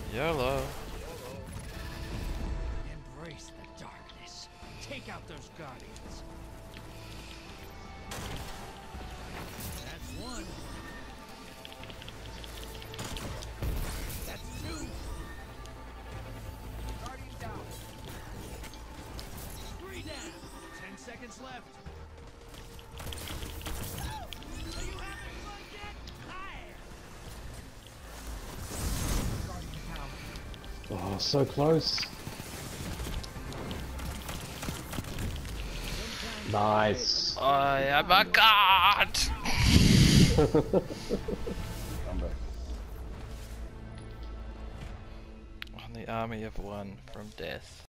YOLO. Embrace the darkness. Take out those guardians. That's one. That's two. Guardian down. 3 down. 10 seconds left. Are you having fun yet? Hi. Guardian down. Oh, so close. Nice. I am a god! On the army of one from death.